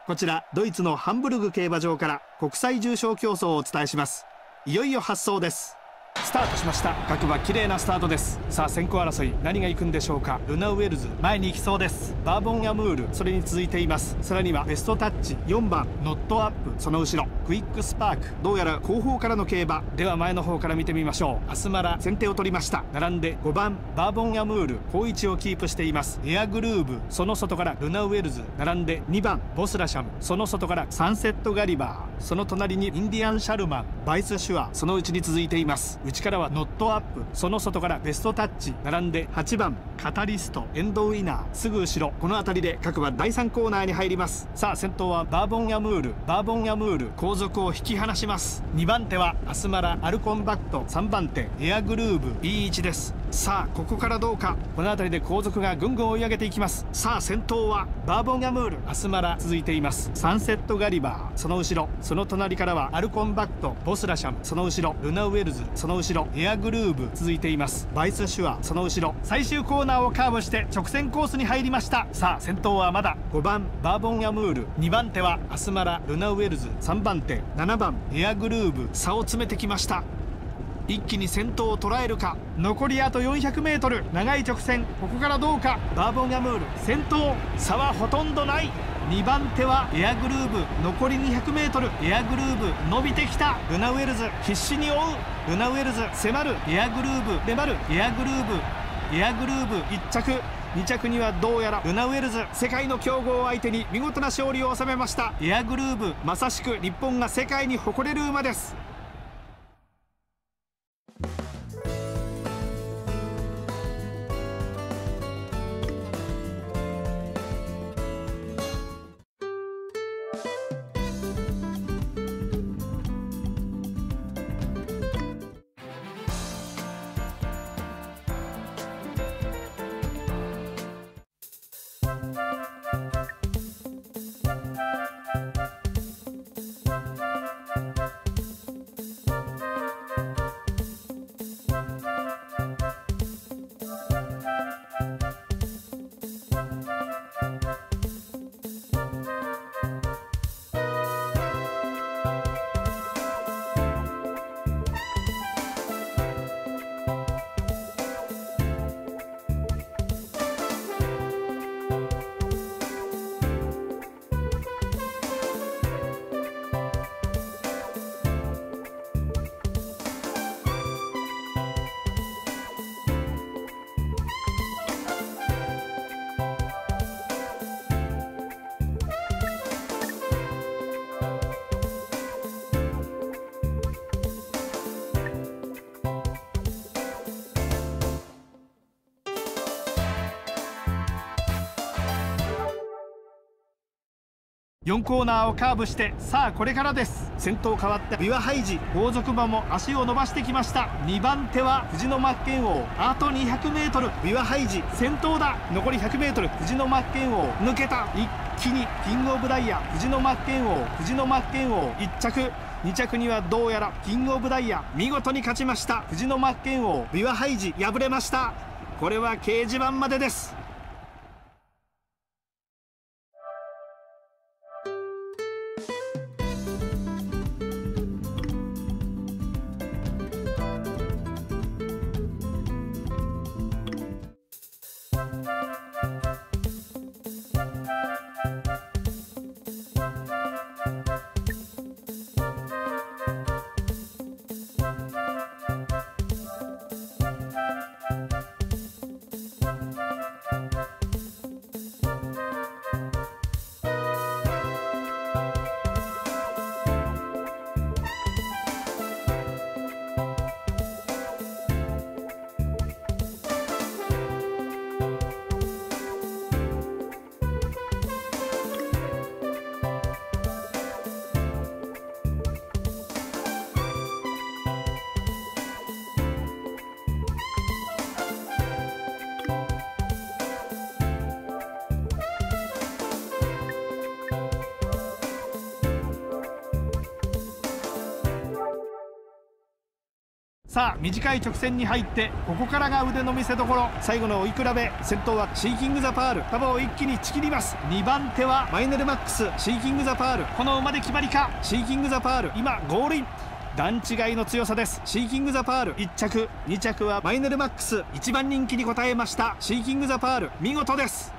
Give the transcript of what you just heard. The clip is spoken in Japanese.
こちらドイツのハンブルグ競馬場から国際重賞競争をお伝えします。いよいよ発走です。スタートしました。各馬綺麗なスタートです。さあ先行争い何が行くんでしょうか。ルナウェルズ前に行きそうです。バーボンアムールそれに続いています。さらにはベストタッチ、4番ノットアップその後ろ、クイックスパーク、どうやら後方からの競馬では前の方から見てみましょう。アスマラ先手を取りました。並んで5番バーボンアムール好位置をキープしています。エアグルーブその外からルナウェルズ、並んで2番ボスラシャムその外からサンセットガリバー、その隣にインディアンシャルマン、バイスシュアそのうちに続いています。内からはノットアップその外からベストタッチ、並んで8番カタリスト、エンドウィナーすぐ後ろ、この辺りで各馬第3コーナーに入ります。さあ先頭はバーボンアムール、バーボンアムール後続を引き離します。2番手はアスマラアルコンバクト、3番手エアグルーブ B1 です。さあここからどうか。この辺りで後続がぐんぐん追い上げていきます。さあ先頭はバーボンアムール、アスマラ続いています。サンセットガリバーその後ろ、その隣からはアルコンバクト、ボスラシャムその後ろ、ルナウェルズその後ろ、エアグルーブ続いています。バイスシュアその後ろ、最終コーナーをカーブして直線コースに入りました。さあ先頭はまだ5番バーボンアムール、2番手はアスマラルナウェルズ、3番手7番エアグルーブ、差を詰めてきました。一気に先頭を捉えるか。残りあと 400m、 長い直線、ここからどうか。バーボンアムール先頭、差はほとんどない。2番手はエアグルーブ、残り 200m、 エアグルーブ伸びてきた。ルナウェルズ必死に追う。ルナウェルズ迫る。エアグルーブ粘る。エアグルーブ、エアグルーブ1着、2着にはどうやらルナウェルズ、世界の強豪を相手に見事な勝利を収めました。エアグルーブまさしく日本が世界に誇れる馬です。4コーナーをカーブして、さあこれからです。先頭変わってビワハイジ、後続馬も足を伸ばしてきました。2番手は藤野真剣王、あと 200m、 ビワハイジ先頭だ。残り 100m、 藤野真剣王抜けた。一気にキングオブダイヤ藤野真剣王、藤野真剣王1着、2着にはどうやらキングオブダイヤ、見事に勝ちました藤野真剣王。ビワハイジ敗れました。これは掲示板までです。 さあ短い直線に入ってここからが腕の見せ所。最後の追い比べ、先頭はシーキングザパール。束を一気にちぎります。2番手はマイネルマックス。シーキングザパール、この馬で決まりか。シーキングザパール今ゴールイン。段違いの強さです。シーキングザパール1着、2着はマイネルマックス。1番人気に応えましたシーキングザパール、見事です。